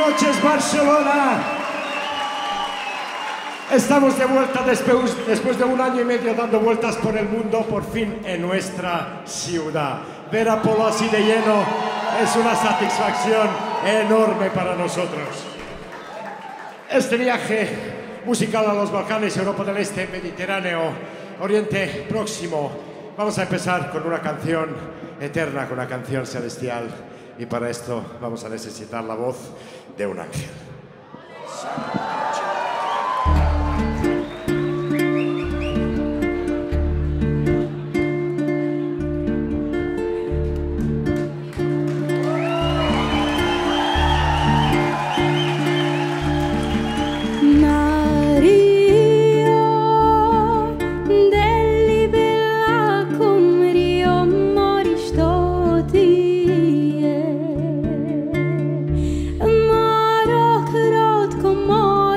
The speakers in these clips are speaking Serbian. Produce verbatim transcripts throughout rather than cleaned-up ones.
noches, Barcelona. Estamos de vuelta después, después de un año y medio dando vueltas por el mundo, por fin en nuestra ciudad. Ver a Polo así de lleno es una satisfacción enorme para nosotros. Este viaje musical a los Balcanes, Europa del Este, Mediterráneo, Oriente Próximo, vamos a empezar con una canción eterna, con una canción celestial, y para esto vamos a necesitar la voz de un ángel. Come on.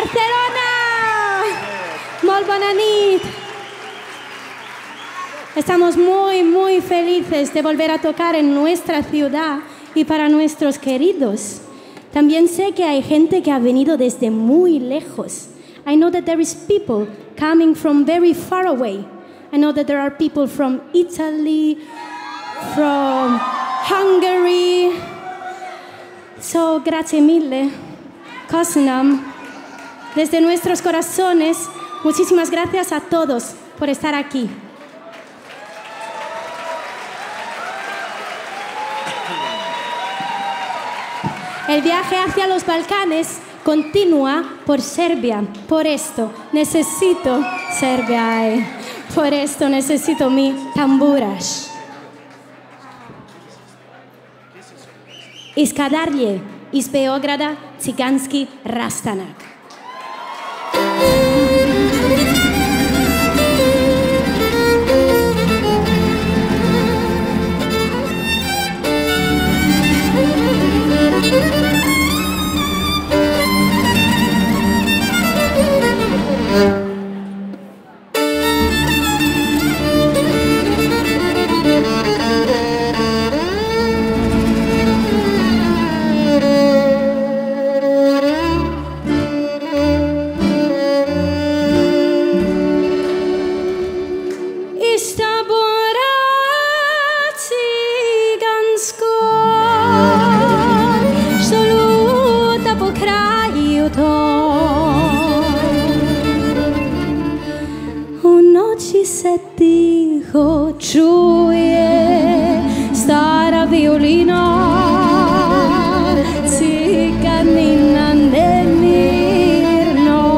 Barcelona! Molt bona nit. Estamos muy, muy felices de volver a tocar en nuestra ciudad y para nuestros queridos. También sé que hay gente que ha venido desde muy lejos. I know that there is people coming from very far away. I know that there are people from Italy, from Hungary. So, grazie mille. Kosinam. Desde nuestros corazones, muchísimas gracias a todos por estar aquí. El viaje hacia los Balcanes continúa por Serbia. Por esto necesito Serbia. Eh. Por esto necesito mi tamburaš. Iz Kadarlje, iz Beograda, ciganski rastanak. Se tiho čuje stara violina, ciganina nemirno.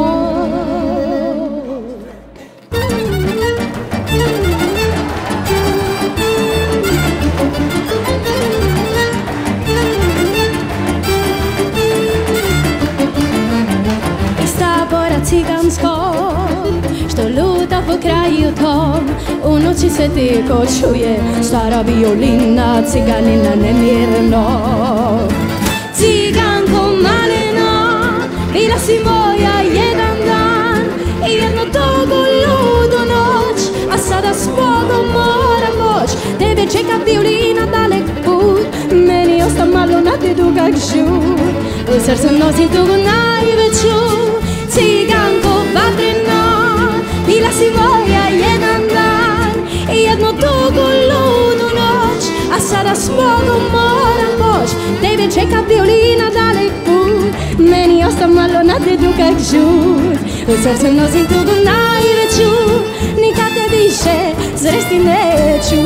Iz tabora ciganskog što luta po kraju tom, u noći se tiho čuje stara violina, ciganina nemirno. Ciganko malena, bila si moja jedan dan i jednu togu ludu noć, a sada s Bogom moram moć. Tebe čeka violina dalek put, meni osta malo na te dugak žut. U srcu nosim tugu najveću, ciganko vatrena, bila si moja jedan dan i jednu dugu ludu noć, a sada s Bogom moram poć. Tebe čeka violina dalek put, meni osta malo na te dugak žut. U srcu nosim tugu najveću, nikad te više sresti neću.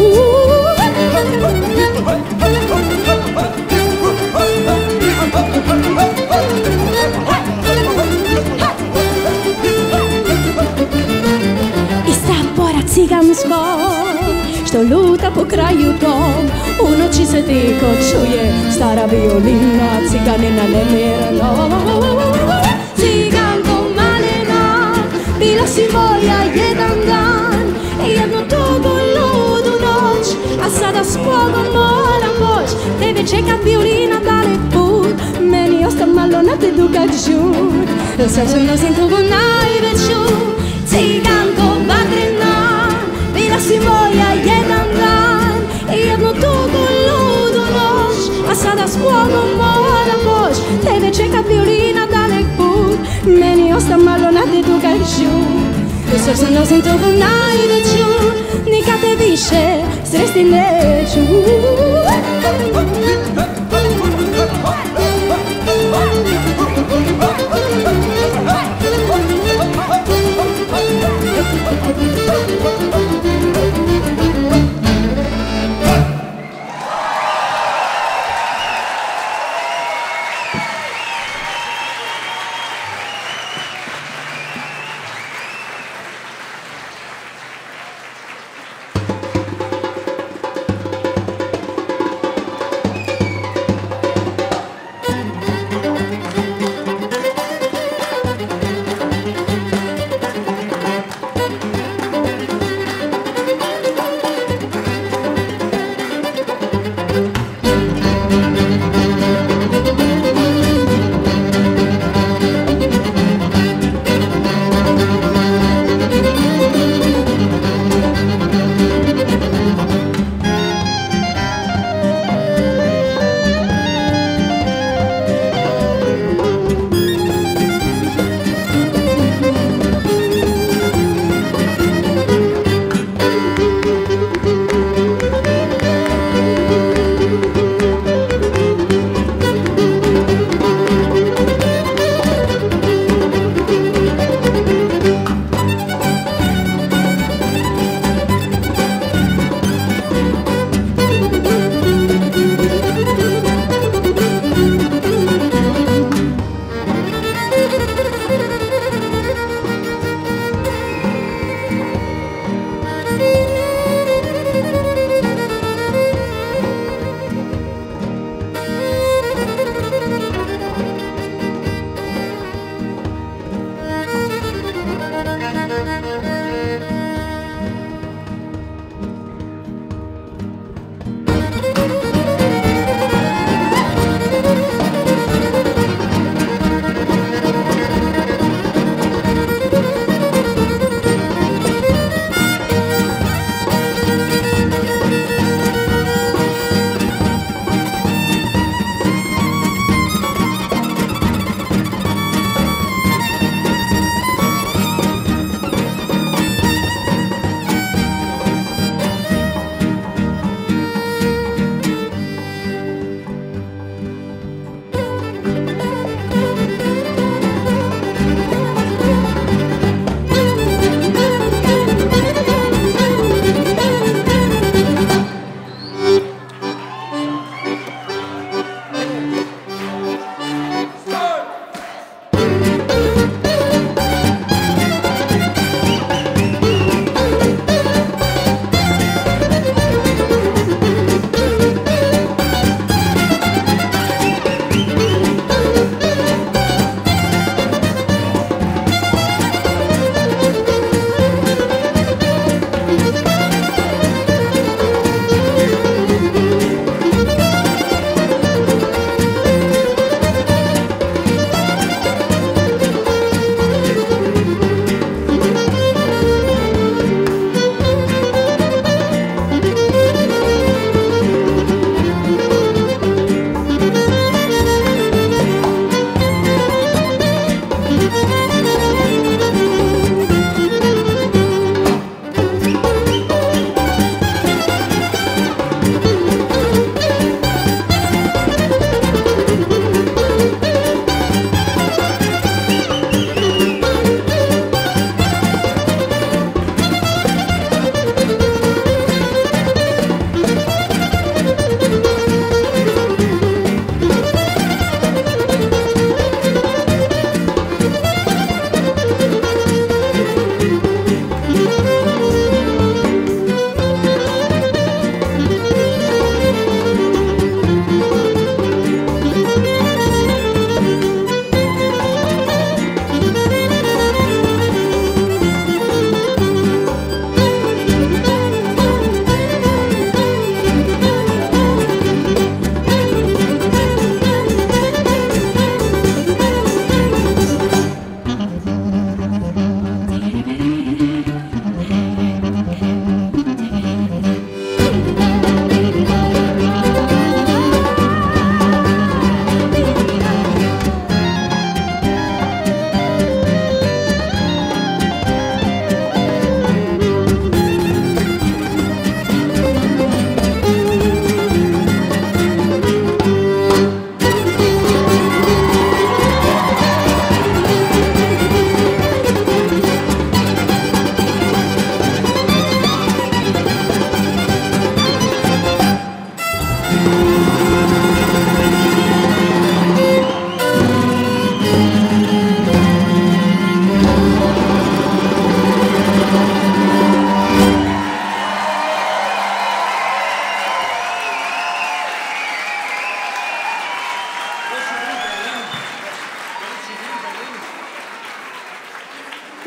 Cigansko, što luta po kraju tom, u noći se tiho čuje stara violina, ciganina nemirno. Ciganko malena, bila si moja jedan dan i jednu dugu ludu noć, a sada s Bogom moram poć. Tebe čeka violina dalek put, meni osta malo na te dugak žut. U srcu nosim tugu najveću, ciganko vatrena, bila si moja jedan dan i jednu dugu ludu noć, a sada s Bogom moram poć. Tebe čeka violina dalek put, meni osta malo na te dugak žut. U srcu nosim tugu najveću, nikad te više sresti neću.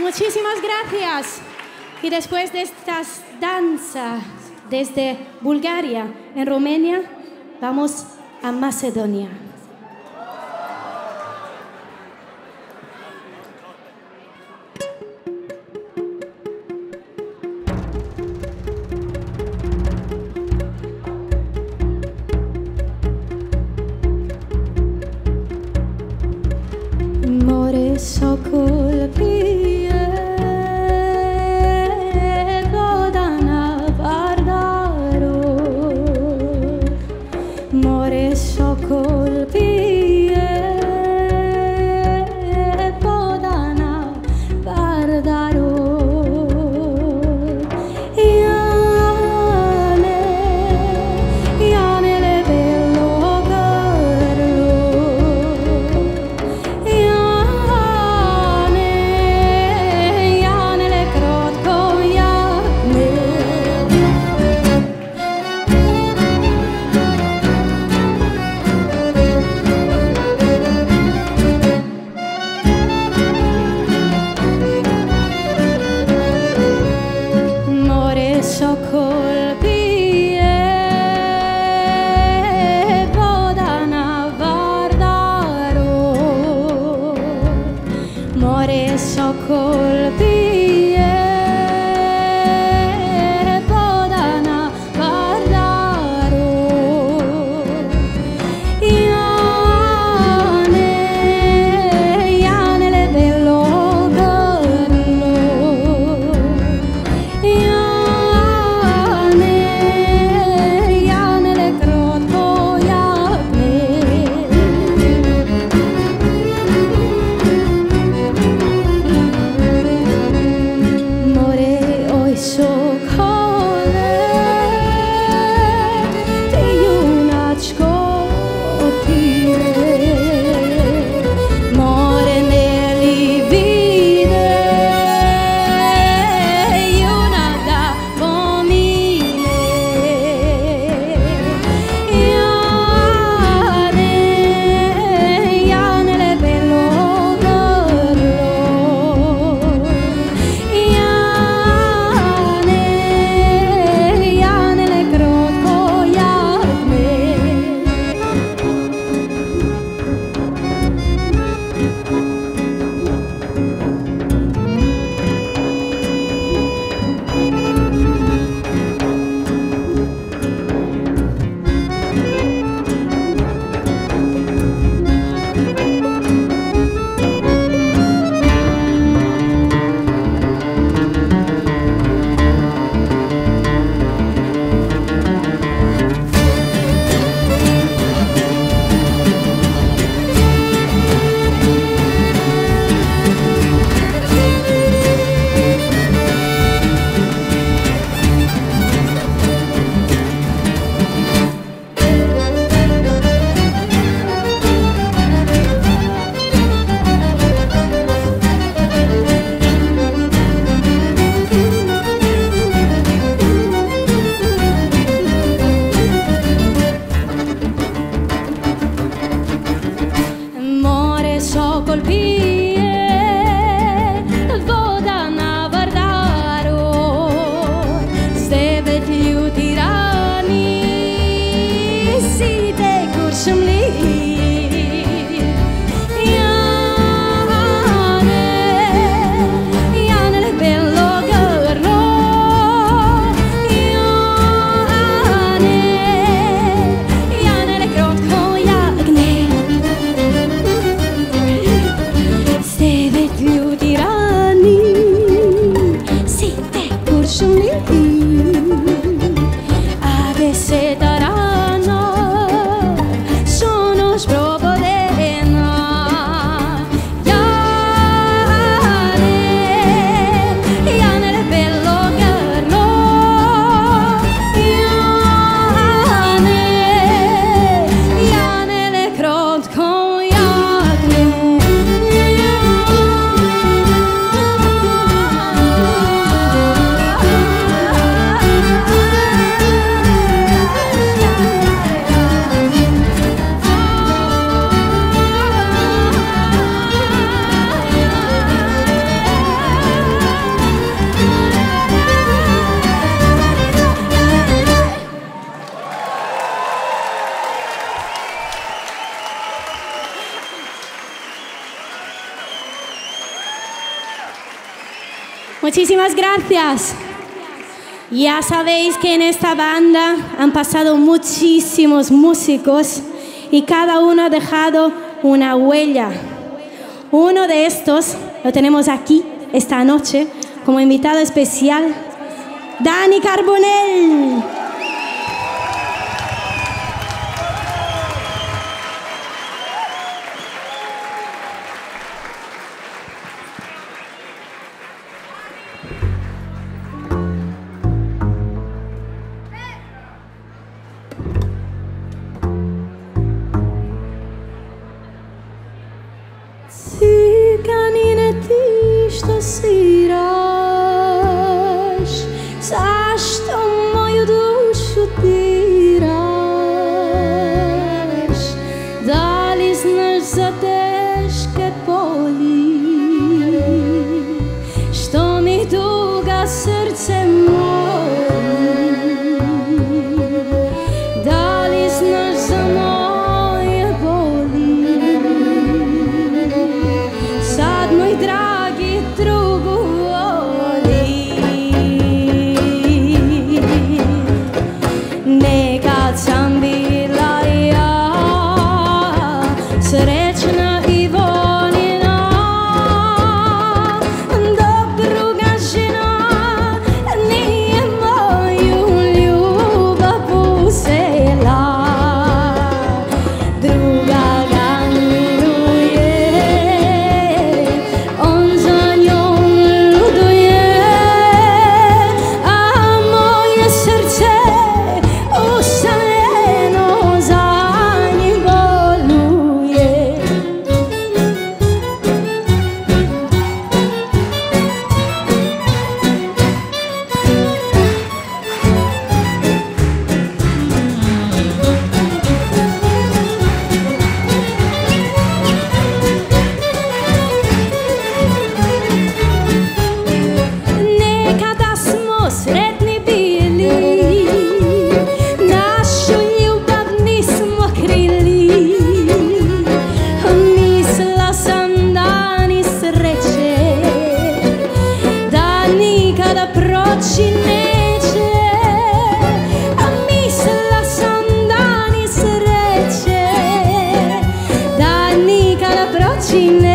Muchísimas gracias. Y después de estas danzas desde Bulgaria, en Rumania, vamos a Macedonia. More sokol pije, voda na Vardaru. More sokol pije, voda na Vardaru. Jane, Janele bello grlo. Sokol pije, voda na Vardaru. More sokol pije, voda na Vardaru. Jane, Janele bello grlo. Muchísimas gracias. Ya sabéis que en esta banda han pasado muchísimos músicos y cada uno ha dejado una huella. Uno de estos lo tenemos aquí esta noche como invitado especial, Dani Carbonell. Zašto moju dušu diraš? Da li znaš za teške boli što mi tuga srce moli? Da li znaš za moje boli? Sad moj dragi drugu nekad sam bila ja srećna i voljena, dok druga žena nije moju ljubav uzela. Druga ga miluje, on za njom luduje, a moje srce usamljeno za njim boluje. Nekada smo sretni bili, našu ljubav nismo krili. Mislila sam da ni sreće, da nikada proći neće. Mislila sam da ni sreće, da nikada proći neće.